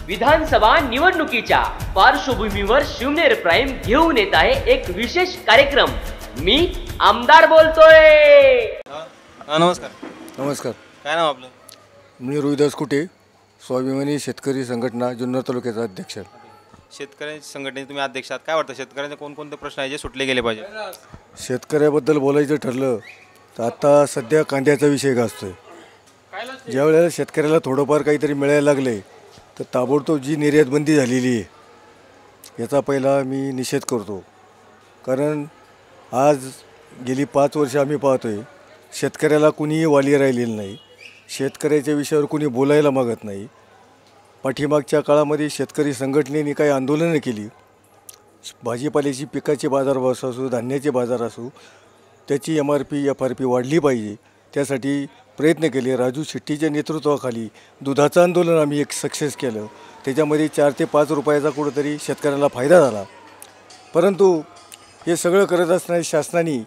विधानसभा निवडणुकीच्या पार्श्वभूमीवर शिवनेर प्राईम घेऊन येत आहे एक विशेष कार्यक्रम। मी आमदार बोलतोय। नमस्कार। नमस्कार। काय नाव आपलं? मी रोहिदास कुटे, स्वाभिमानी शेतकरी संघटना जुन्नर तालुक्याचा अध्यक्ष। शेतकरी संघटनेचे तुम्ही अध्यक्ष आहात। काय वाटतं शेतकऱ्यांचे कोणकोणते प्रश्न आहे जे सुटले गेले पाहिजे? शेतकऱ्याबद्दल बोलायचं ठरलं तर आता सध्या कांद्याचा विषय गाजतोय। ज्या वेळेला शेतकऱ्याला थोडंफार काहीतरी मिळायला लागले तर ताबडतोब जी निर्यात बंदी झालेली आहे याचा पहिला मी निषेध करतो। कारण आज गेली 5 वर्ष आम्ही पाहतोय शेतकऱ्याला कुणीही वाली राहिलेलं नाही, शेतकऱ्याच्या विषयावर कुणी बोलायला मागत नाही। पाठीमागच्या काळामध्ये शेतकरी संघटनेने काही आंदोलनं केली, भाजीपाल्याची पिकाचे बाजारभाव असो, धान्याचे बाजार असो, त्याची MRP FRP वाढली पाहिजे त्यासाठी प्रयत्न केले। राजू शेट्टीच्या नेतृत्वाखाली दुधाचं आंदोलन आम्ही एक सक्सेस केलं, त्याच्यामध्ये 4 ते 5 रुपयाचा कुठंतरी शेतकऱ्याला फायदा झाला। परंतु हे सगळं करत असताना शासनाने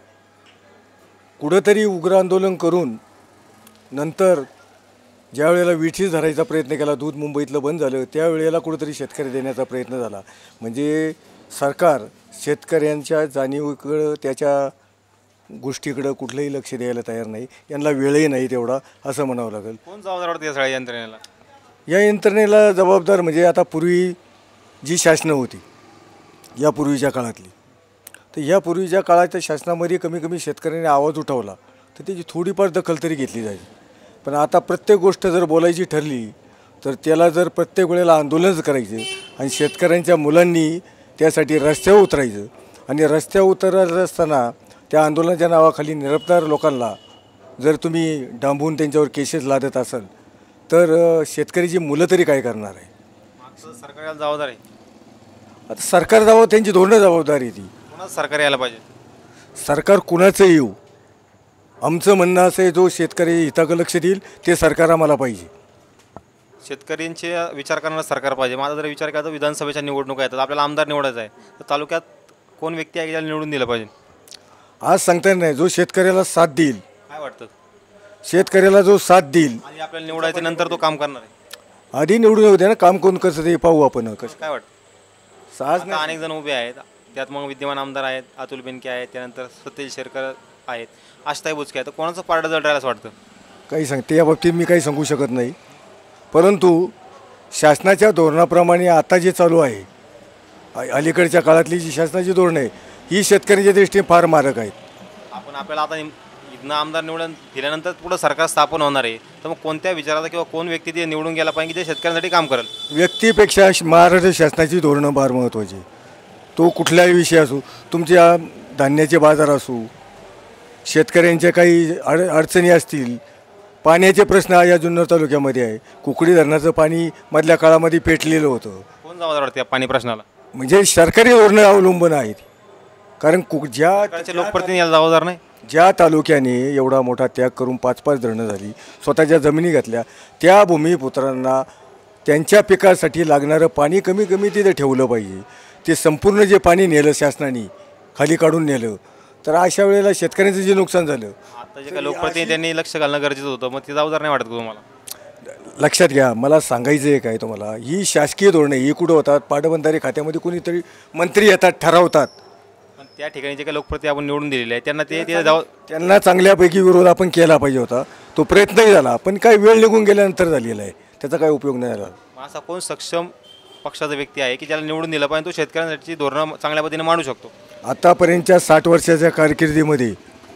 कुठंतरी उग्र आंदोलन करून नंतर ज्या वेळेला विठीस धरायचा प्रयत्न केला, दूध मुंबईतलं बंद झालं, त्यावेळेला कुठंतरी शेतकरी देण्याचा प्रयत्न झाला। म्हणजे सरकार शेतकऱ्यांच्या जाणीवीकडं त्याच्या गोष्टीकडं कुठलंही लक्ष द्यायला तयार नाही, यांना वेळही नाही तेवढा असं म्हणावं लागेल। कोण जबाबदार वाटतं या सगळ्या यंत्रणेला? या यंत्रणेला जबाबदार म्हणजे आता पूर्वी जी शासनं होती यापूर्वीच्या काळातली, तर या पूर्वीच्या काळाच्या शासनामध्ये कमी कमी शेतकऱ्यांनी आवाज उठवला तर त्याची थोडीफार दखल तरी घेतली जायची। पण आता प्रत्येक गोष्ट जर बोलायची ठरली तर त्याला जर प्रत्येक वेळेला आंदोलनच करायचं आणि शेतकऱ्यांच्या मुलांनी त्यासाठी रस्त्यावर उतरायचं आणि रस्त्यावर उतरत असताना त्या आंदोलनाच्या नावाखाली निरपराध लोकांना जर तुम्ही डांबून त्यांच्यावर केसेस लादत असाल तर शेतकऱ्याची मुलं तरी काय करणार आहे? सरकार याला जबाबदार आहे। आता सरकार जावं, त्यांची धोरणं जबाबदारी आहे ती। कोणाचं सरकार यायला पाहिजे? सरकार कुणाचं येऊ, आमचं म्हणणं असं आहे जो शेतकरी हिताकडे लक्ष देईल ते सरकार आम्हाला पाहिजे। शेतकऱ्यांचे विचार करणारं सरकार पाहिजे। माझा जर विचार केला तर विधानसभेच्या निवडणुका येतात, आपल्याला आमदार निवडायचा आहे, तर तालुक्यात कोण व्यक्ती आहे ज्याला निवडून दिलं पाहिजे? आज सांगता नाही, जो शेतकऱ्याला साथ देईल, काय वाटतं शेतकऱ्याला जो साथ देईल, आणि आपल्याला निवडायचं नंतर तो काम करणार आहे। आधी निवडून येऊ द्या ना, काम कोण कसं ते पाहू आपण कसं। काय वाटतं? सहज आता अनेक जण उभे आहेत, त्यात मग विद्यमान आमदार आहेत, अतुल बेनके आहेत, त्यानंतर सतेज शेरकर आहेत, आशाताई बुचके आहेत, तर कोणाचं पारडं जड राहिलं असं वाटतं? काही सांगते या बाबतीत मी काही सांगू शकत नाही, परंतु शासनाच्या धोरणाप्रमाणे आता जे चालू आहे, अलीकडच्या काळातली जी शासनाची धोरणं आहे ही शेतकऱ्यांच्या दृष्टीने फार मारक आहेत। आपण आपल्याला आता इथनं आमदार निवडून दिल्यानंतर पुढं सरकार स्थापन होणार आहे, तर मग कोणत्या विचाराचा किंवा कोण व्यक्ती ते निवडून गेला पाहिजे की जे शेतकऱ्यांसाठी काम करेल? व्यक्तीपेक्षा महाराष्ट्र शासनाची धोरणं फार महत्त्वाची। तो कुठलाही विषय असो, तुमच्या धान्याचे बाजार असो, शेतकऱ्यांच्या काही अडचणी असतील, पाण्याचे प्रश्न या जुन्नर तालुक्यामध्ये आहे, कुकडी धरणाचं पाणी मधल्या काळामध्ये पेटलेलं होतं। कोण जबाबदार वाटतं या पाणी प्रश्नाला? म्हणजे सरकारी धोरणं अवलंबून आहेत, कारण ज्या लोकप्रतिनिधी याला जबाबदार नाही। ज्या तालुक्याने एवढा मोठा त्याग करून 5-5 धरणं झाली, स्वतःच्या जमिनी घातल्या, त्या भूमिपुत्रांना त्यांच्या पिकासाठी लागणारं पाणी कमी कमी तिथे ठेवलं पाहिजे। ते संपूर्ण जे पाणी नेलं शासनाने खाली काढून नेलं तर अशा वेळेला शेतकऱ्यांचं जे नुकसान झालं, आता जे काही लोकप्रतिनिधी त्यांनी लक्ष घालणं गरजेचं होतं, मग ते जबाबदार नाही वाटत तुम्हाला? लक्षात घ्या, मला सांगायचं आहे काय तुम्हाला, ही शासकीय धोरणे ही कुठं होतात? पाटबंधारे खात्यामध्ये कोणीतरी मंत्री येतात, ठरवतात, पण त्या ठिकाणी जे काही लोकप्रतिनिधी आपण निवडून दिलेले आहे त्यांना त्यांना चांगल्यापैकी विरोध आपण केला पाहिजे होता, तो प्रयत्नही झाला, पण काही वेळ निघून गेल्यानंतर झालेला आहे, त्याचा काही उपयोग नाही झाला। असा कोण सक्षम पक्षाचा व्यक्ती आहे की ज्याला निवडून दिलं पाहिजे तो शेतकऱ्यांसाठी धोरणं चांगल्या पद्धतीने मांडू शकतो? आतापर्यंतच्या 60 वर्षाच्या कारकिर्दीमध्ये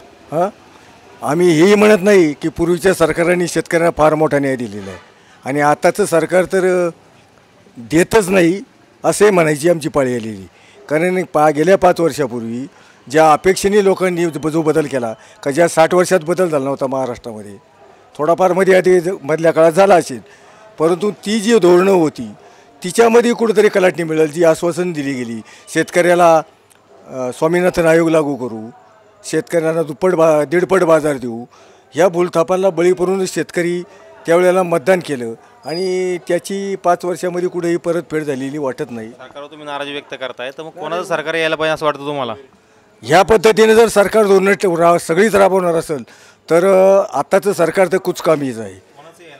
आम्ही हेही म्हणत नाही की पूर्वीच्या सरकारांनी शेतकऱ्यांना फार मोठा न्याय दिलेला आहे आणि आताचं सरकार तर देतच नाही असे म्हणायची आमची पाळी आलेली। कारण गेल्या 5 वर्षापूर्वी ज्या अपेक्षेने लोकांनी जो बदल केला का, ज्या 60 वर्षात बदल झाला नव्हता महाराष्ट्रामध्ये, थोडाफार मध्ये आधी मधल्या काळात झाला असेल, परंतु ती जी धोरणं होती तिच्यामध्ये कुठंतरी कलाटणी मिळेल, जी आश्वासन दिली गेली, शेतकऱ्याला स्वामीनाथन आयोग लागू करू, शेतकऱ्यांना दीडपट बाजार देऊ, ह्या भूलथापांना बळी पडून शेतकरी त्यावेळेला मतदान केलं आणि त्याची 5 वर्षामध्ये कुठेही परतफेड झालेली वाटत नाही। सरकारवर तुम्ही नाराजी व्यक्त करताय, तर मग कोणाचं सरकार यायला पाहिजे असं वाटतं तुम्हाला? ह्या पद्धतीने जर सरकार धोरणं सगळीच राबवणार असेल तर आताचं सरकार तर कुचकामीच आहे।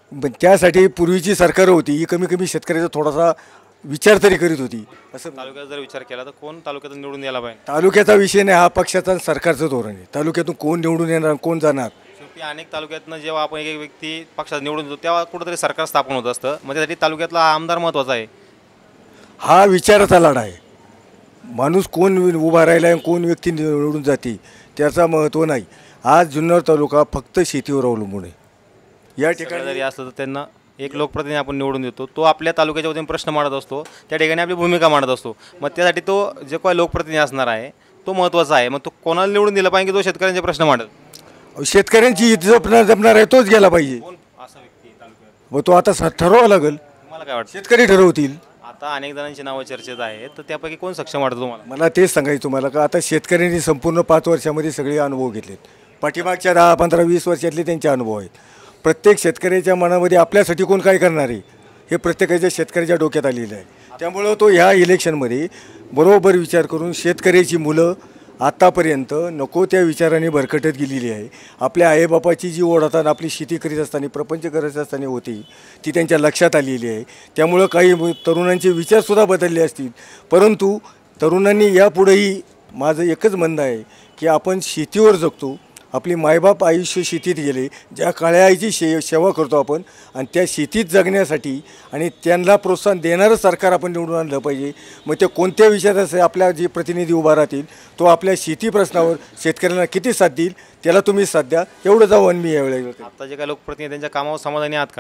पण त्यासाठी पूर्वीची सरकारं होती ही कमी कमी शेतकऱ्याचा थोडासा विचार तरी करीत होती. असं तालुक्यात जर विचार केला तर कोण तालुक्यातून निवडून यायला पाहिजे? तालुक्याचा विषय नाही, हा पक्षाचा आणि सरकारचं धोरण आहे. तालुक्यातून कोण निवडून येणार कोण जाणार. शेवटी अनेक तालुक्यातनं जेव्हा आपण एक व्यक्ती पक्षात निवडून येतो तेव्हा कुठंतरी सरकार स्थापन होत असतं. मग त्यासाठी तालुक्यातला आमदार महत्त्वाचा आहे. हा विचाराचा लढा आहे. माणूस कोण उभा राहिला आहे कोण व्यक्ती निवडून जाते त्याचा महत्त्व नाही. आज जुन्नर तालुका फक्त शेतीवर अवलंबून आहे. या ठिकाणी ठिकाणी जरी असलं तर त्यांना एक लोकप्रतिनिधी आपण निवडून देतो, तो आपल्या तालुक्याच्या वतीने प्रश्न मांडत असतो, त्या ठिकाणी आपली भूमिका मांडत असतो. मग त्यासाठी तो जे काही लोकप्रतिनिधी असणार आहे तो महत्त्वाचा आहे. मग तो कोणाला निवडून दिला पाहिजे की तो शेतकऱ्यांचे प्रश्न मांडत? शेतकऱ्यांची हित जपणार आहे तोच गेला पाहिजे. कोण असा व्यक्ती आहे तालुक्यात? व तो आता ठरवावा लागेल. तुम्हाला काय वाटतं? शेतकरी ठरवतील. आता अनेक जणांची नावं चर्चेत आहेत, तर त्यापैकी कोण सक्षम वाटतं तुम्हाला? मला तेच सांगायचं तुम्हाला का आता शेतकऱ्यांनी संपूर्ण 5 वर्षामध्ये सगळे अनुभव घेतलेत. पाठीमागच्या 10, 15, 20 वर्षातले त्यांचे अनुभव आहेत. प्रत्येक शेतकऱ्याच्या मनामध्ये आपल्यासाठी कोण काय करणार आहे हे प्रत्येकाच्या शेतकऱ्याच्या डोक्यात आलेलं आहे. त्यामुळं तो ह्या इलेक्शनमध्ये बरोबर विचार करून शेतकऱ्याची मुलं आत्तापर्यंत नको त्या विचाराने भरकटत गेलेली आहे. आपल्या आईबापाची जी ओढ आता आपली शेती करीत असताना प्रपंच करत असताना होती ती त्यांच्या लक्षात आलेली आहे. त्यामुळं काही तरुणांचे विचारसुद्धा बदलले असतील. परंतु तरुणांनी यापुढेही माझं एकच म्हणणं आहे की आपण शेतीवर जगतो. आपली मायबाप आयुष्य शेतीत गेले, ज्या काळ्या आईची सेवा करतो आपण आणि त्या शेतीत जगण्यासाठी आणि त्यांना प्रोत्साहन देणारं सरकार आपण निवडून आणलं पाहिजे. मग ते कोणत्या विषयात असेल आपल्या जे प्रतिनिधी उभा राहतील तो आपल्या शेती प्रश्नावर शेतकऱ्यांना किती साथ देईल त्याला तुम्ही साथ द्या. एवढं जाऊ आणि मी यावेळेला आता जे काही लोकप्रतिनिधी त्यांच्या कामावर समाधानी आहात का?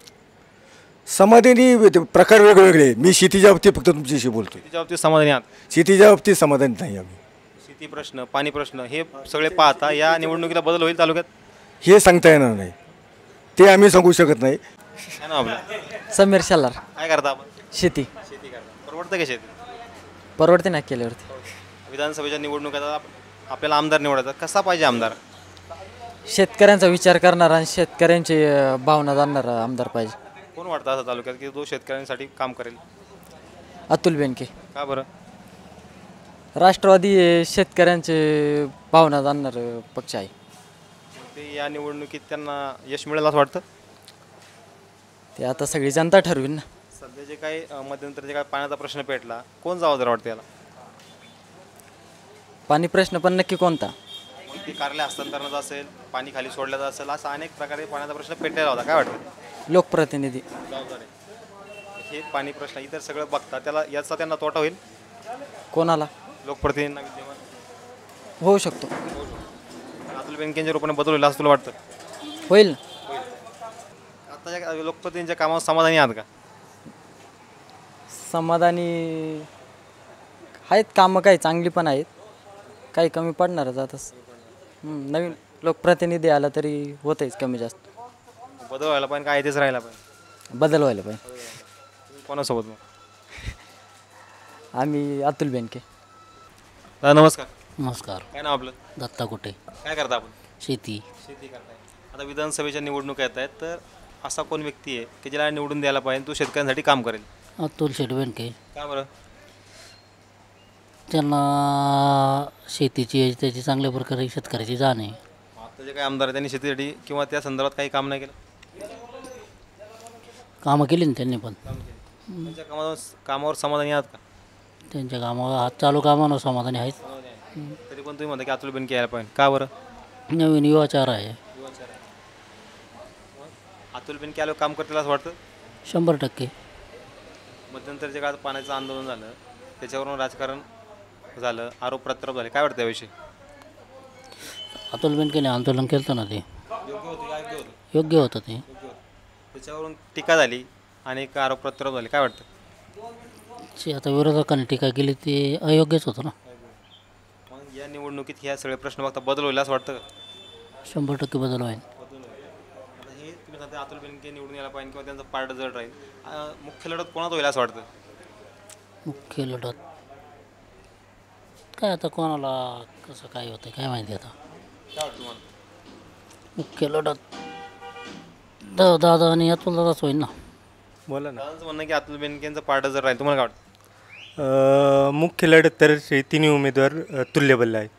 समाधानी प्रकार वेगवेगळे. मी शेतीच्या बाबतीत फक्त तुमच्याशी बोलतो. त्याच्या बाबतीत समाधानी आहात? शेतीच्या बाबतीत समाधानी नाही आम्ही. शेती प्रश्न, पाणी प्रश्न हे सगळे पाहता या निवडणुकीला बदल होईल तालुक्यात? हे सांगता येणार नाही, ते आम्ही सांगू शकत नाही. काय नाव आपलं? समीर शालार. काय करता आपण? शेती शेती करता. परवडतं का शेती? परवडते ना केल्यावरती. विधानसभेच्या निवडणुकीत आपल्याला आमदार निवडायचा, कसा पाहिजे आमदार? शेतकऱ्यांचा विचार करणारा आणि शेतकऱ्यांची भावना जाणणारा आमदार पाहिजे. कोण वाटतं असं तालुक्यात की तो शेतकऱ्यांसाठी काम करेल? अतुल बेनके. का बरं? राष्ट्रवादी शेतकऱ्यांचे भावना जाणणार पक्ष आहे. ते या निवडणुकीत त्यांना यश मिळेल असं वाटतं? ते आता सगळी जनता ठरवीन ना. सध्या जे काही मध्यंतर जे काही पाण्याचा प्रश्न पेटला, कोण जबाबदार वाटतं याला? पाणी प्रश्न पण नक्की कोणता? मग ते कार्यालय हस्तांतरणाचा असेल, पाणी खाली सोडल्याचं असेल, असा अनेक प्रकारे पाण्याचा प्रश्न पेटलेला होता. काय वाटतं? लोकप्रतिनिधी जबाबदार आहे. हे पाणी प्रश्न इतर सगळं बघता त्याला याचा त्यांना तोटा होईल? कोणाला? लोकप्रतिनिधींना विद्यमान होऊ शकतो. अतुल बेनकेंच्या रूपाने बदल होईल असं तुला वाटतं? होईल ना. आताच्या लोकप्रतिनिधींच्या कामावर समाधानी आहात का? समाधानी आहेत. कामं काही चांगली पण आहेत, काही कमी पडणारच आताच. नवीन लोकप्रतिनिधी आला तरी होतंच कमी जास्त. बदल व्हायला पाहिजे काय तेच राहायला पाहिजे? बदल व्हायला पाहिजे. कोणासोबत मग? आम्ही अतुल बेनके. दादा नमस्कार. नमस्कार. काय नाव आपलं? दत्ता कुटे. काय करता आपण? शेती. शेती करताय. आता विधानसभेच्या निवडणुका येत आहेत, तर असा कोण व्यक्ती आहे की ज्याला निवडून द्यायला पाहिजे तो शेतकऱ्यांसाठी काम करेल? अतुल शेटबेनके. का बरं? त्यांना शेतीची त्याची चांगल्या प्रकारे शेतकऱ्याची जाण आहे. आता जे काही आमदार आहेत त्यांनी शेतीसाठी किंवा त्या संदर्भात काही काम नाही केलं? कामं केली ना त्यांनी पण. त्यांच्या कामावर समाधानी आहात का? त्यांच्या कामावर हात चालू कामानं समाधानी आहेत. तरी पण तुम्ही म्हणता की अतुल बेनके यायला पाहिजे. का बरं? नवीन युवाचार आहे. अतुल बेनके आल्यावर काम करतील असं वाटतं? 100%. मध्यंतर जे काळात पाण्याचं आंदोलन झालं त्याच्यावरून राजकारण झालं, आरोप प्रत्यारोप झाले, काय वाटतं याविषयी? अतुल बेनकेने आंदोलन केलं ना ते योग्य होतं का अयोग्य होतं? योग्य होतं ते. त्याच्यावरून टीका झाली आणि आरोप प्रत्यारोप झाले, काय वाटतं? आता विरोधकांनी टीका केली ते अयोग्यच होतं ना. मग या निवडणुकीत ह्या सगळे प्रश्न बघता बदल होईल असं वाटतं का? 100% बदल होईल. आता हे तुम्ही सांगता अतुल बेनके निवडून यायला पाहिजे किंवा त्यांचा पार्ट जड राहील, मुख्य लढत कोणात होईल असं वाटतं? मुख्य लढत काय आता कोणाला कसं काय होतं काय माहिती. आता काय वाटतं तुम्हाला? मुख्य लढत दादा आणि अतुल दादाच होईल ना. बोला ना. दादांचं म्हणणं की अतुल बेनकेंचं पार्ट जर राहील, तुम्हाला काय वाटतं? मुख्य लढत तर तिन्ही उमेदवार तुल्यबल आहेत.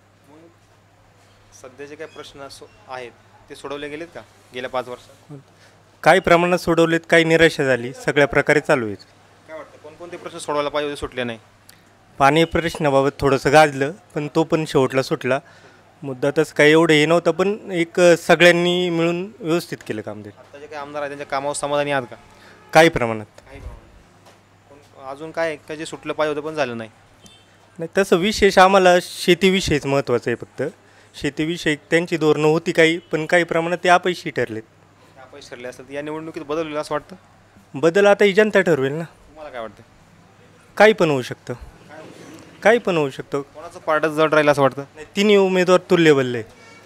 सध्या जे काही प्रश्न आहेत ते सोडवले गेलेत का गेल्या 5 वर्षात? काही प्रमाणात सोडवलेत, काही निराशा झाली, सगळ्या प्रकारे चालू आहेत. काय वाटतं कोणकोणते प्रश्न सोडवायला पाहिजे होते, सुटले नाही? पाणी प्रश्नाबाबत थोडंसं गाजलं, पण तो पण शेवटला सुटला. मुद्दा तसं काही एवढं हे नव्हतं, पण एक सगळ्यांनी मिळून व्यवस्थित केलं काम ते. आता जे काही आमदार आहेत त्यांच्या कामावर समाधानी आहात का? काही प्रमाणात अजून काय का जे सुटलं पाहिजे होतं पण झालं नाही? नाही, तसं विशेष आम्हाला शेतीविषयीच महत्त्वाचं आहे. फक्त शेतीविषयी त्यांची धोरणं होती काही, पण काही प्रमाणात ते अपयशी ठरलेत. अपयश ठरले असतात या निवडणुकीत बदल होईल असं वाटतं? बदल आता ही जनता ठरवेल ना. तुम्हाला काय वाटतं? काही पण होऊ शकतं, काही पण होऊ शकतं. कोणाचं पारडं जड राहील असं वाटतं? नाही, तिन्ही उमेदवार तुल्यबल आहे.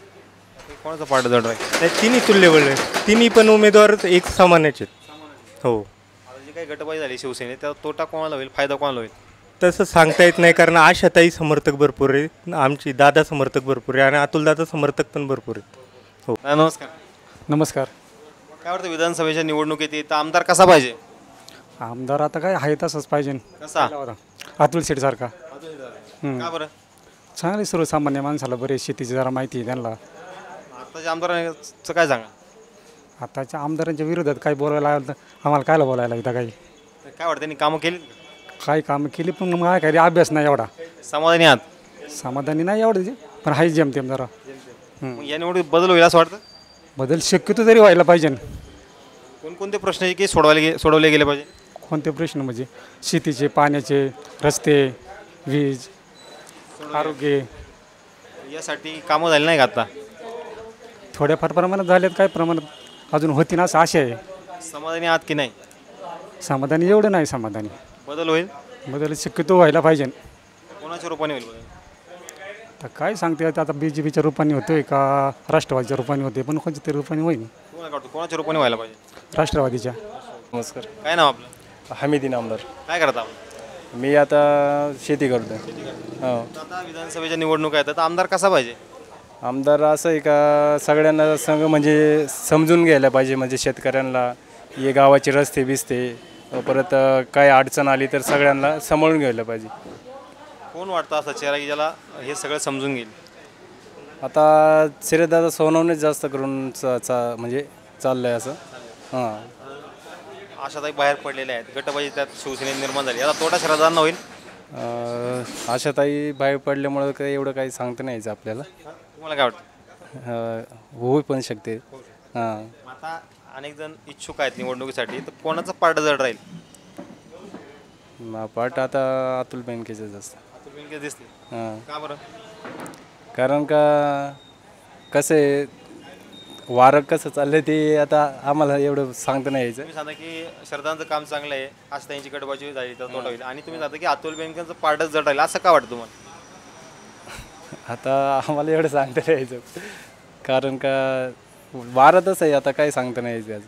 कोणाचं पारडं जड राहील? नाही, तिन्ही तुल्यबल आहे. तिन्ही पण उमेदवार एक समानाचे आहेत. हो. आता जी काही गटबाजी झाली शिवसेनेत त्याचा तोटा कोणाला होईल, फायदा कोणाला होईल? तसं सांगता येत नाही, कारण आशाताई समर्थक भरपूर आहे, आमची दादा समर्थक भरपूर आहे आणि अतुलदादा समर्थक पण भरपूर आहेत. हो. नमस्कार. नमस्कार. काय वाटतं विधानसभेच्या निवडणुकीत तर आमदार कसा पाहिजे? आमदार आता काय आहे तसंच पाहिजे. कसा? अतुल शेठसारखा. का बरं? चांगली सर्वसामान्य माणसाला बरेच शेतीची जरा माहिती आहे त्यांना. आताच्या आमदारांचं काय सांगा? आताच्या आमदारांच्या विरोधात काही बोलायला आलं तर आम्हाला कायला बोलायला लागतं काही. काय वाटतं त्यांनी कामं केली? काही कामं केली पण मग काही अभ्यास नाही एवढा. समाधानी आहात? समाधानी नाही एवढं पण आहे जेमतेम जरा. मग या निवडणुकीत बदल होईल असं वाटतं? बदल शक्यतो तरी व्हायला पाहिजे. कोणकोणते प्रश्न आहे की सोडवले गेले पाहिजे? कोणते प्रश्न म्हणजे शेतीचे, पाण्याचे, रस्ते, वीज, आरोग्य. यासाठी कामं झाली नाही का आता? थोड्याफार प्रमाणात झालेत, काही प्रमाणात अजून होती ना असं आशा आहे. समाधानी आहात की नाही? समाधानी एवढं नाही समाधानी. बदल होईल? बदल शक्यतो व्हायला पाहिजे. कोणाच्या रूपाने होईल बदल? तर काय सांगते आता BJPच्या रूपाने होतोय का राष्ट्रवादीच्या रूपाने होते, पण कोणत्या तरी रूपाने होईल. तुम्हाला काय वाटतं कोणाच्या रूपाने व्हायला पाहिजे? राष्ट्रवादीच्या. नमस्कार. काय नाव आपलं? हमीद इनामदार. काय करता आपण? मी आता शेती करतो. हो. आता विधानसभेच्या निवडणूक आहेत तर आमदार कसा पाहिजे? आमदार असं आहे का सगळ्यांना संघ म्हणजे समजून घ्यायला पाहिजे, म्हणजे शेतकऱ्यांना हे गावाचे रस्ते बिस्ते परत काय अडचण आली तर सगळ्यांना सांभाळून घ्यायला पाहिजे. कोण वाटतं असा चेहरा की ज्याला हे सगळं समजून घेईल? आता श्रीदादा सोनवणेच जास्त करून म्हणजे चाललं आहे असं. हां. आशाताई बाहेर पडलेल्या आहेत, गटबाजी त्यात शिवसेनेत निर्माण झाली, आता तोटा शरदांना होईल? आशाताई बाहेर पडल्यामुळं काही एवढं काही सांगता नाही यायचं आपल्याला. तुम्हाला काय वाटतं? होऊ पण शकते. हां. आता अनेक जण इच्छुक आहेत निवडणुकीसाठी, तर कोणाचं पारडं जड राहील? पाठ आता अतुल बँकेचं जास्त. अतुल बेनके दिसते. हां. का बरं? कारण का कसं आहे वारं कसं चाललं ते आता आम्हाला एवढं सांगता नाही यायचं. तुम्ही सांगता की शरदांचं काम चांगलं आहे, आशाताईंची गटबाजी झाली तर तोटा होईल, आणि तुम्ही सांगता की अतुल बेनकेंचं पारडं जड राहील, असं का वाटतं तुम्हाला? आता आम्हाला एवढं सांगता नाही यायचं, कारण का वारं तसं आहे आता काही सांगता नाही यायचं.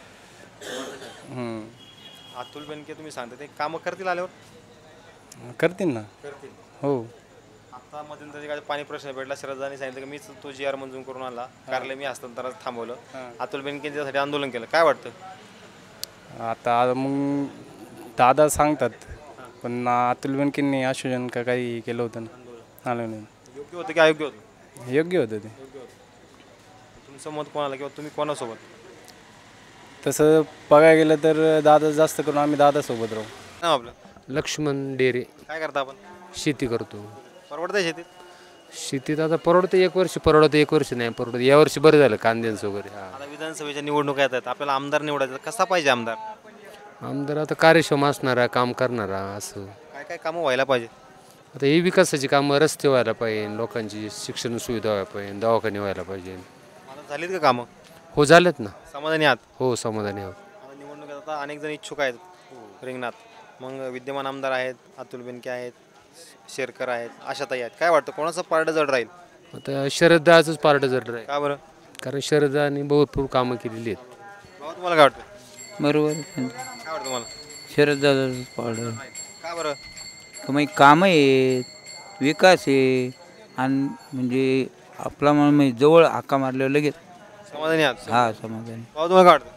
अतुल बेनके तुम्ही सांगता ते कामं करतील आल्यावर? करतील ना. करतील. हो. आता मध्यंतरी काय पाणी प्रश्न भेटला, शरदांनी सांगितलं की मीच तो GR मंजूर करून आणला, कार्यालय मी हस्तांतरात थांबवलं. अतुल बेनके त्यासाठी आंदोलन केलं, काय वाटतं? आता मग दादा सांगतात, पण अतुल बँकेंनी आश्वासन का काही केलं होतं ना. आलं नाही. योग्य होतं की अयोग्य होतं? योग्य होतं ते. तुमचं मत कोणाला किंवा तुम्ही कोणासोबत? तसं बघायला गेलं तर दादा जास्त करून आम्ही दादासोबत राहू. नाव आपलं? लक्ष्मण डेरे. काय करता आपण? शेती करतो. परवडतं शेतीत? शेतीत आता परवडतं, एक वर्ष परवडतं, एक वर्ष नाही परवडत. यावर्षी बरं झालं कांद्यांचं वगैरे. आता विधानसभेच्या निवडणुका येतात, आपल्याला आमदार निवडायचा, कसा पाहिजे आमदार? आमदार आता कार्यक्षम असणारा, काम करणारा, असं. काय काय कामं व्हायला पाहिजे? आता ही विकासाची कामं, रस्ते व्हायला पाहिजे, लोकांची शिक्षण सुविधा व्हायला पाहिजे, दवाखाने व्हायला पाहिजे. आता झालीत का कामं? हो, झालेत ना. समाधानी आहात? हो, समाधानी आहोत. आता निवडणुकीत आता अनेक जण इच्छुक आहेत रिंगणात, मग विद्यमान आमदार आहेत, अतुल बेनके आहेत, शेरकर आहेत, आशाताई आहेत, काय वाटतं कोणाचं पारडं जड राहील? आता शरदाचंच पारडं जड राहील, का बरं? कारण शरदाने भरपूर कामं केलेली आहेत. भाऊ तुम्हाला काय वाटतं? बरोबर. काय वाटतं मला? शरद दादा पावडं का बरं? मग कामं आहेत, विकास आहे, आणि म्हणजे आपला म्हणजे जवळ हाका मारल्यावर लगेच समाधानी आहात? हा समाधानी. भाऊ तुम्हाला काय वाटतं?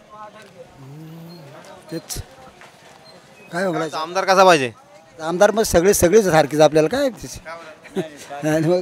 तेच काय वाटतं, आमदार कसा पाहिजे? आमदार मग सगळेच सारखेच आपल्याला काय आणि मग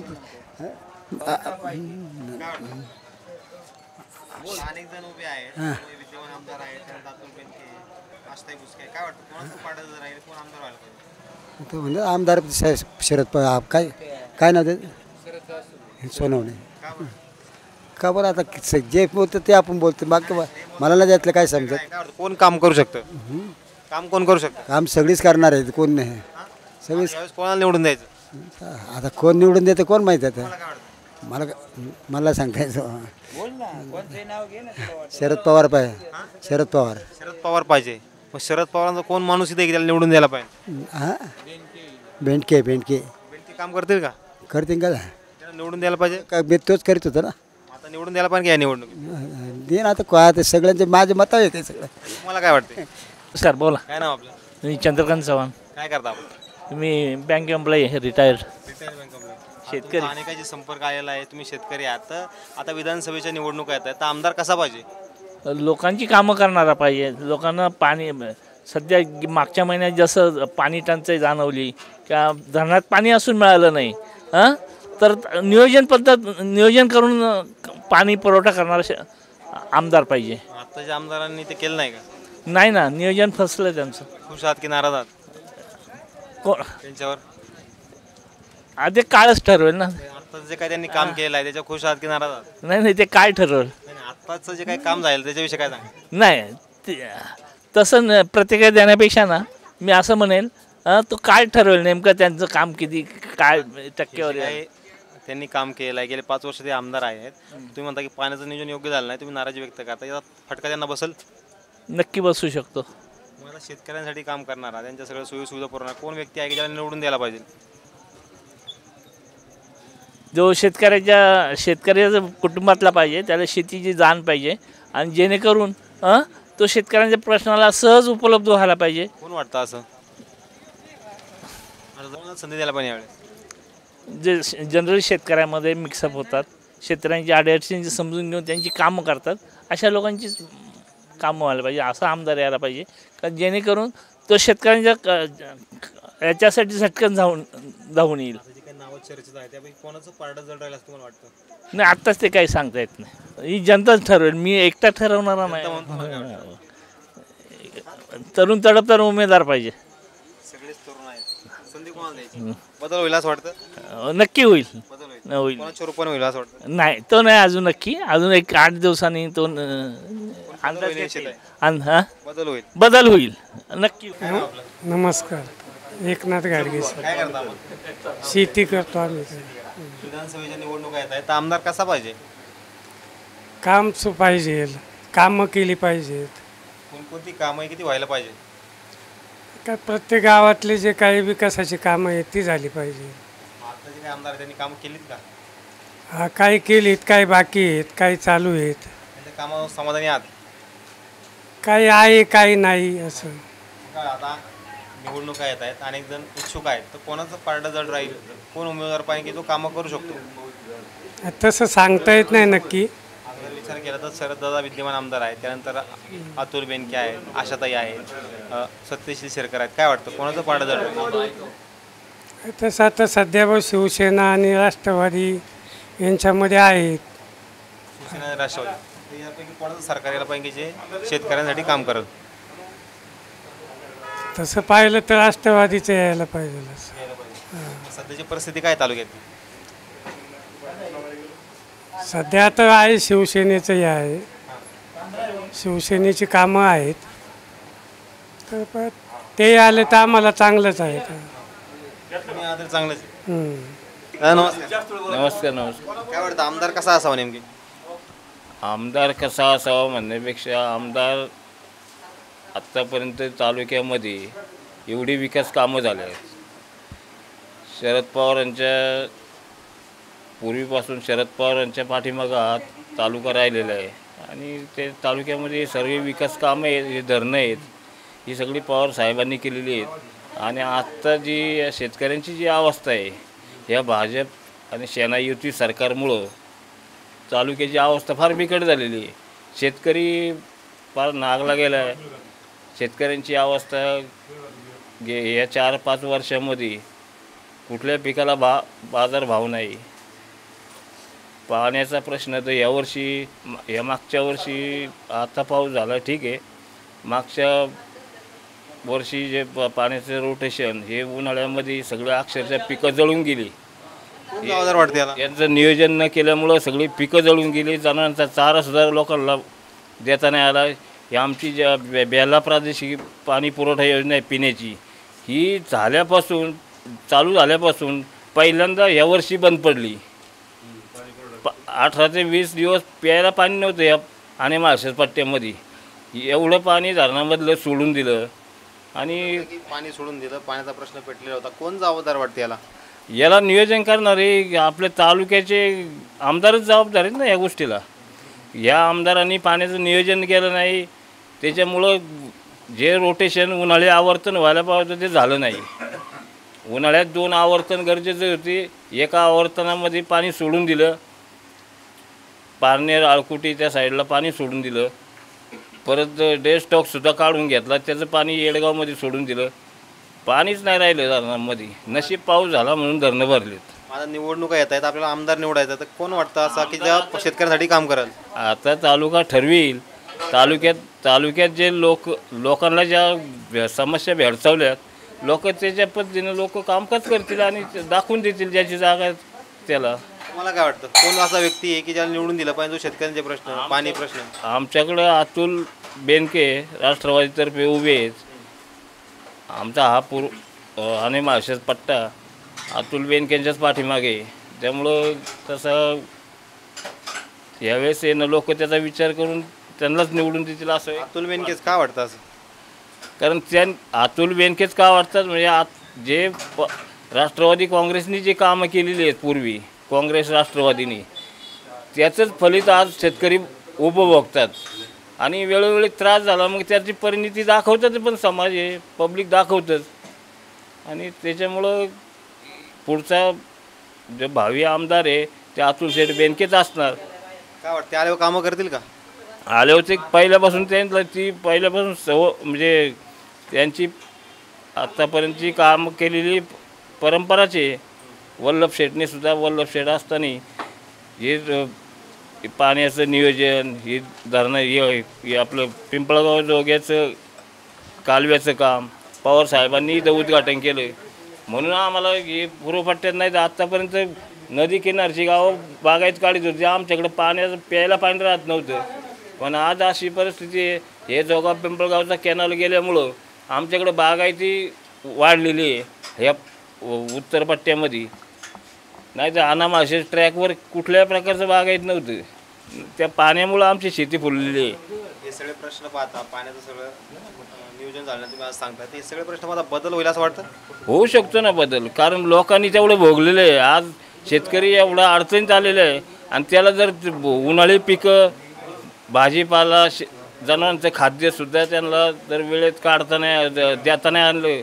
अनेक जण उभे आहेत, विद्यमान आमदार आहेत, त्यानंतर अतुल बेनके, आष्टाई बुचके, काय वाटतं कोणाचं पारडं जड राहील, कोण आमदार व्हायला पाहिजे? तो म्हणजे आमदार शरद पवार काय काय नाव ते सोनवणे. का बरं आता जे बोलतं ते आपण बोलतो, बाकी मला नाही त्यातलं काय समजत. काय वाटतं कोण काम करू शकतं? काम कोण करू शकतं? काम सगळीच करणार आहेत, कोण नाही सगळीच. यावेळेस कोणाला निवडून द्यायचं? आता कोण निवडून देते कोण माहीत आता. काय वाटतं? मला सांगायचं शरद पवार पाहिजे. शरद पवार. शरद पवार पाहिजे. मग शरद पवारांचा कोण माणूस इथे त्याला निवडून द्यायला पाहिजे? हां बेंडके बेंडके बेनके काम करतील का? करतील का? त्याला निवडून द्यायला पाहिजे. काय तोच करीत होता ना. आता निवडून द्यायला पाहिजे या निवडणूक. दे ना आता काय ते सगळ्यांचे माझे मत आहे ते सगळं. तुम्हाला काय वाटते? सर बोला. काय नाव आपलं? मी चंद्रकांत चव्हाण. काय करता आपण? मी बँक एम्प्लॉई आहे, रिटायर्ड. शेतकरी अनेकांशी संपर्क आलेला आहे. तुम्ही शेतकरी आहात. तर आता विधानसभेच्या निवडणुका येत आहेत, तर आमदार कसा पाहिजे? लोकांची कामं करणारा पाहिजे. लोकांना पाणी सध्या मागच्या महिन्यात जसं पाणी टंचाई जाणवली किंवा धरणात पाणी असून मिळालं नाही तर नियोजन करून पाणी पुरवठा करणारा आमदार पाहिजे. आताच्या आमदारांनी ते केलं नाही का? नाही ना, नियोजन फसलं त्यांचं. खुश आहात की नाराज आहात कोण त्यांच्यावर? आधी काळच ठरवेल ना. आता जे काही त्यांनी काम केलं आहे त्याच्या खुश आहात की नाराज आहात? नाही ते काय ठरवेल. आताचं जे काही काम झालं त्याच्याविषयी काय सांगा? नाही तसं प्रतिक्रिया देण्यापेक्षा ना मी असं म्हणेन तो काय ठरवेल नेमकं त्यांचं काम किती काय टक्केवारी आहे. त्यांनी काम केलं आहे. गेले 5 वर्ष ते आमदार आहेत. तुम्ही म्हणता की पाण्याचं नियोजन योग्य झालं नाही, तुम्ही नाराजी व्यक्त करता. याचा फटका त्यांना बसेल? नक्की बसू शकतो. मला शेतकऱ्यांसाठी काम करणारा, त्यांच्या सगळ्या सोयीसुविधा पुरवणार कोण व्यक्ती आहे की ज्याला निवडून द्यायला पाहिजे? जो शेतकऱ्याच्या कुटुंबातला पाहिजे, त्याला शेतीची जाण पाहिजे आणि जेणेकरून तो शेतकऱ्यांच्या प्रश्नाला सहज उपलब्ध व्हायला पाहिजे. कोण वाटतं असं? संधी द्यायला पाहिजे यावेळेस. जे जनरल शेतकऱ्यामध्ये मिक्सअप होतात, शेतकऱ्यांची अडचणी समजून घेऊन त्यांची कामं करतात, अशा लोकांची कामं व्हायला पाहिजे. असा आमदार यायला पाहिजे का जेणेकरून तो शेतकऱ्यांच्या याच्यासाठी झटकन धावून येईल. नावं चर्चेत आहे त्यापैकी कोणाचं पारडं जड राहील असं तुम्हाला वाटतं? नाही आत्ताच ते काही सांगता येत नाही. ही जनताच ठरवेल, मी एकटा ठरवणारा नाही. तरुण तडफदार उमेदवार पाहिजे. सगळेच तरुण आहेत, संधी कोणाला द्यायची? बदल होईल असं वाटतं? नक्की होईल. बदल होईल. कोणाच्या रूपाने होईल असं वाटतं? नाही तो नाही अजून नक्की. अजून एक 8 दिवसांनी तो बदल होईल नक्की. नमस्कार. एकनाथ गाडगे सर. काय करता आपण? शेती करतो आम्ही. विधानसभेच्या निवडणुका येत आहेत, तर आमदार कसा पाहिजे? काम पाहिजे, कामं केली पाहिजेत. कोणकोणती कामं किती व्हायला पाहिजे? काय प्रत्येक गावातले जे काही विकासाची कामं आहेत ती झाली पाहिजे. आता जे काही आमदार त्यांनी कामं केलीत का? हा काही केलीत, काही बाकी आहेत, काही चालू आहेत. त्यांच्या कामावर समाधानी आहात? काही आहे काही नाही असं. आता निवडणुका येत आहेत, अनेक जण इच्छुक आहेत, तर कोणाचं पारडं जड राहील, कोण उमेदवार पाहिजे की तो कामं करू शकतो? तसं सांगता येत नाही नक्की. जर विचार केला तर शरददादा विद्यमान आमदार आहेत, त्यानंतर अतुल बेनके आहेत, आशाताई आहेत, सत्यशील शेरकर आहेत. काय वाटतं कोणाचं पारडं जड राहील? तसं आता सध्या शिवसेना आणि राष्ट्रवादी यांच्यामध्ये आहेत. शिवसेना आणि राष्ट्रवादी यापैकी कोणाचं सरकार यायला पाहिजे जे शेतकऱ्यांसाठी काम करत? तसं पाहिलं तर राष्ट्रवादीचं यायला पाहिजे. सध्याची परिस्थिती काय तालुक्यात? सध्या तर आहे शिवसेनेचं हे आहे, शिवसेनेची कामं आहेत. तर ते आले तर आम्हाला चांगलंच आहे. चांगलंच. नमस्कार. काय वाटतं आमदार कसा असावा नेमकी? आमदार कसा असावा म्हणण्यापेक्षा आमदार आत्तापर्यंत तालुक्यामध्ये एवढी विकास कामं झाले आहेत. शरद पवारांच्या पूर्वीपासून शरद पवारांच्या पाठीमागात तालुका राहिलेला आहे आणि ते तालुक्यामध्ये सर्व विकास कामं आहेत, हे धरणं आहेत, ही सगळी पवार साहेबांनी केलेली आहेत. आणि आत्ता जी शेतकऱ्यांची जी अवस्था आहे, ह्या भाजप आणि सेना युती सरकारमुळं तालुक्याची अवस्था फार बिकट झालेली आहे. शेतकरी फार नागला गेला आहे. शेतकऱ्यांची अवस्था या 4-5 वर्षामध्ये कुठल्या पिकाला बाजार भाव नाही. पाण्याचा प्रश्न तर यावर्षी या मागच्या वर्षी आता पाऊस झाला ठीक आहे, मागच्या वर्षी जे पाण्याचं रोटेशन हे उन्हाळ्यामध्ये सगळं अक्षरशः पिकं जळून गेली. जबाबदार वाटते याला. यांचं नियोजन न केल्यामुळं सगळी पिकं जळून गेली. जनावरांचा चारासुद्धा लोकांना देता नाही आला. ही आमची ज्या बेला प्रादेशिक पाणी पुरवठा योजना आहे पिण्याची, ही चालू झाल्यापासून पहिल्यांदा यावर्षी बंद पडली. 18 ते 20 दिवस प्यायला पाणी नव्हतं या आणि महाराष्ट्र पट्ट्यामध्ये. एवढं पाणी धरणामधलं सोडून दिलं आणि पाणी सोडून दिलं, पाण्याचा प्रश्न पेटलेला होता. कोण जबाबदार वाटते याला नियोजन करणारे आपल्या तालुक्याचे आमदारच जबाबदार आहेत ना या गोष्टीला. या आमदारांनी पाण्याचं नियोजन केलं नाही, त्याच्यामुळं जे रोटेशन उन्हाळी आवर्तन व्हायला पाहिजे ते झालं नाही. उन्हाळ्यात 2 आवर्तन गरजेचे होते, एका आवर्तनामध्ये पाणी सोडून दिलं, पारनेर आळकुटी त्या साईडला पाणी सोडून दिलं, परत डे स्टॉकसुद्धा काढून घेतला, त्याचं पाणी येडगावमध्ये सोडून दिलं. पाणीच नाही राहिलं धरणामध्ये. नशीब पाऊस झाला म्हणून धरणं भरलेत. आता निवडणुका येत आहेत, आपल्याला आमदार निवडायचा, तर कोण वाटतं असा की ज्या शेतकऱ्यांसाठी काम करेल? आता तालुका ठरवील. तालुक्यात जे लोकांना ज्या समस्या भेडसावल्यात, लोक त्याच्या पद्धतीनं लोक कामकाज करतील आणि दाखवून देतील ज्याची जागा आहे त्याला. मला काय वाटतं कोण असा व्यक्ती आहे की ज्याला निवडून दिला पाहिजे जो शेतकऱ्यांचे प्रश्न, पाणी प्रश्न? आमच्याकडं अतुल बेनके राष्ट्रवादीतर्फे उभे आहेत. आमचा हा आणि महाराष्ट्र पट्टा अतुल बेनकेंच्याच पाठीमागे, त्यामुळं तसं यावेळेस येणं लोक त्याचा विचार करून त्यांनाच निवडून देतील असं आहे. अतुल बेनकेच का वाटतं असं? कारण अतुल बेनकेच का वाटतात म्हणजे जे राष्ट्रवादी काँग्रेसनी जे कामं केलेली आहेत पूर्वी, काँग्रेस राष्ट्रवादीने, त्याचंच फलित आज शेतकरी उपभोगतात. आणि वेळोवेळी त्रास झाला मग त्याची परिणिती दाखवतात, पण समाज आहे पब्लिक दाखवतच. आणि त्याच्यामुळं पुढचा जो भावी आमदार आहे ते अतुल शेठ बेनकेच असणार. काय वाटतं आल्यावर कामं करतील का? आले होते पहिल्यापासून पहिल्यापासून म्हणजे त्यांची आत्तापर्यंतची काम केलेली परंपराच आहे. वल्लभ शेठने सुद्धा वल्लभ शेठ असताना हे पाण्याचं नियोजन, हे धरणं, हे आपलं पिंपळगाव जोग्याचं कालव्याचं काम पवार साहेबांनी इथं उद्घाटन केलं. म्हणून आम्हाला हे पूर्वपट्ट्यात नाही तर आत्तापर्यंत नदी किनारची गावं बागायत काढीत होती. आमच्याकडे प्यायला पाणी राहत नव्हतं. पण आज अशी परिस्थिती आहे, हे जोगा पिंपळगावचा कॅनल गेल्यामुळं आमच्याकडे बागायती वाढलेली आहे ह्या उत्तर पट्ट्यामध्ये. नाही तर अनामाशे ट्रॅकवर कुठल्या प्रकारचं बागायत नव्हतं. त्या पाण्यामुळं आमची शेती फुललेली आहे. हे सगळे प्रश्न पाहता, पाण्याचं सगळं नियोजन झालं तुम्ही आज सांगता, हे सगळे प्रश्न आता बदल होईल असं वाटतं? होऊ शकतो ना बदल, कारण लोकांनी तेवढं भोगलेलं आहे. आज शेतकरी एवढा अडचणीत आलेला आहे आणि त्याला जर उन्हाळी पिकं, भाजीपाला, जनावरांचं खाद्यसुद्धा त्यांना जर वेळेत देता नाही आणलं,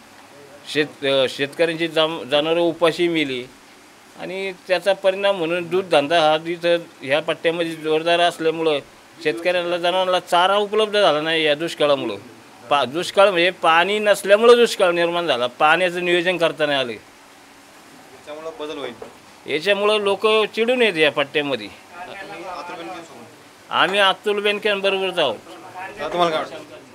शेतकऱ्यांची जनावरं उपाशी मिली आणि त्याचा परिणाम म्हणून दूध धंदा हा तिथं ह्या पट्ट्यामध्ये जोरदार असल्यामुळं शेतकऱ्यांना जनावरांना चारा उपलब्ध झाला नाही या दुष्काळामुळं. दुष्काळ म्हणजे पाणी नसल्यामुळं दुष्काळ निर्माण झाला, पाण्याचं नियोजन करता नाही आलं. त्यामुळं बदल होईल. याच्यामुळं लोक चिडून येत या पट्ट्यामध्ये. आम्ही अतुल बेनकेंबरोबरच आहोत. तुम्हाला काय वाटतं?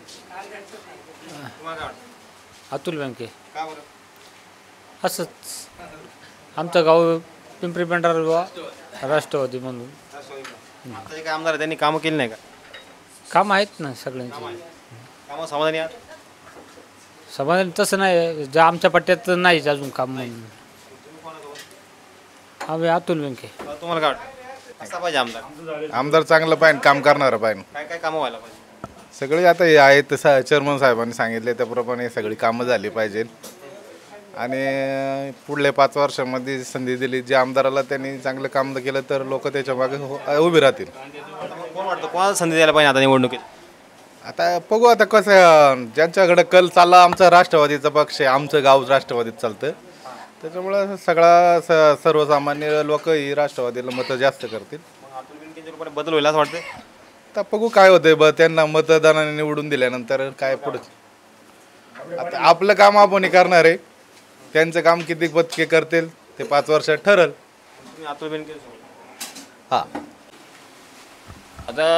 अतुल बेनके. असंच आमचं गाव पिंपरी पेंढारगाव राष्ट्रवादी म्हणून. आता जे काय आमदार त्यांनी कामं केली नाही का? काम आहेत ना सगळ्यांची. कामं समाधानी आहात? समाधान तसं नाही, जे आमच्या पट्ट्यात नाहीच अजून काम म्हणून. आम्ही अतुल बेनके. तुम्हाला काय वाटतं कसा पाहिजे आमदार? आमदार चांगलं पाहिजे, काम करणारं पाहिजे. काय काय कामं व्हायला पाहिजे? सगळे आता हे आहेत चेअरमन साहेबांनी सांगितले त्याप्रमाणे सगळी कामं झाली पाहिजे आणि पुढल्या 5 वर्षामध्ये संधी दिली ज्या आमदाराला त्यांनी चांगलं काम केलं तर लोक त्याच्या मागे उभे राहतील. कोण वाटतं कोणाला संधी द्यायला पाहिजे आता निवडणुकीत? आता बघू आता कसं, ज्यांच्याकडे कल चालला आमचा राष्ट्रवादीचा पक्ष आहे, आमचं गाव राष्ट्रवादीत चालतं, त्याच्यामुळं सगळा सर्वसामान्य लोक ही राष्ट्रवादीला मतं जास्त करतील. बदल होईल असं वाटतं? आता बघू काय होतंय, त्यांना मतदानाने निवडून दिल्यानंतर काय पुढे. आता आपलं काम आपण करणार आहे, त्यांचं काम किती पत्के करतील ते 5 वर्षात ठरल. अतुल बेनके हां आता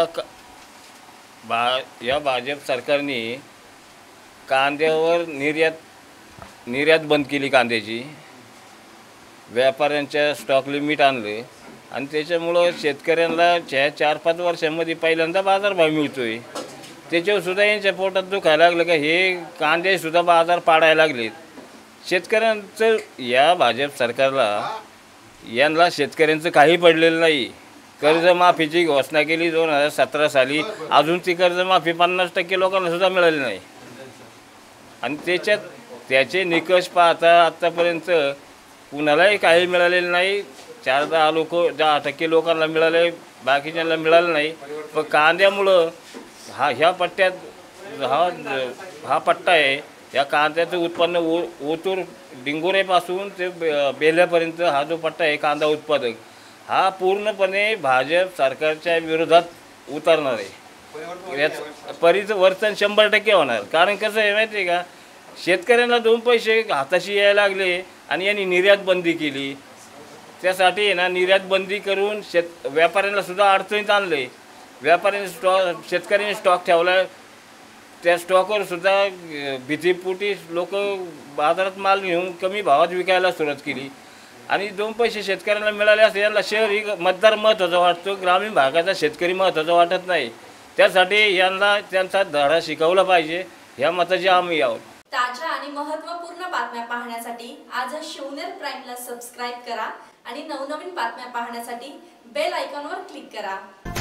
या भाजप सरकारने कांद्यावर निर्यात बंद केली कांद्याची, व्यापाऱ्यांच्या स्टॉक लिमिट आणलं आणि त्याच्यामुळं शेतकऱ्यांना 4-5 वर्षांमध्ये पहिल्यांदा बाजारभाव मिळतो आहे. त्याच्यावर सुद्धा यांच्या पोटात दुखायला लागलं का हे कांद्यासुद्धा बाजार पाडायला लागलेत. शेतकऱ्यांचं या भाजप सरकारला यांना शेतकऱ्यांचं काही पडलेलं नाही. कर्जमाफीची घोषणा केली 2017 साली, अजून ती कर्जमाफी 50% लोकांना सुद्धा मिळाली नाही. आणि त्याचे निकष पाहता आत्तापर्यंत कुणालाही काही मिळालेलं नाही. 10% लोकांना मिळाले, बाकीच्यांना मिळालं नाही. पण कांद्यामुळं ह्या पट्ट्यात हा पट्टा आहे, या कांद्याचं उत्पन्न ओतूर डिंगोरेपासून ते बेल्यापर्यंत हा जो पट्टा आहे कांदा उत्पादक, हा पूर्णपणे भाजप सरकारच्या विरोधात उतरणार आहे. याचं परिवर्तन 100% होणार. कारण कसं आहे माहिती आहे का, शेतकऱ्यांना 2 पैसे हाताशी यायला लागले आणि यांनी निर्यात बंदी केली. त्यासाठी आहे ना निर्यात बंदी करून व्यापाऱ्यांना सुद्धा अडचणीत आणले. व्यापाऱ्यांनी शेतकऱ्यांनी स्टॉक ठेवला, त्या स्टॉकवर सुद्धा भीतीपोटी लोक बाजारात माल घेऊन कमी भावात विकायला सुरुवात केली. आणि 2 पैसे शेतकऱ्यांना मिळाले असते. यांना शहरी मतदार महत्त्वाचा वाटतो, ग्रामीण भागाचा शेतकरी महत्त्वाचा वाटत नाही. त्यासाठी यांना त्यांचा धडा शिकवला पाहिजे, ह्या मताचे आम्ही आहोत. ताज्या आणि महत्त्वपूर्ण बातम्या पाहण्यासाठी आजच शिवनेर प्राईमला सबस्क्राईब करा आणि नवनवीन बातम्या पाहण्यासाठी बेल आयकॉनवर क्लिक करा.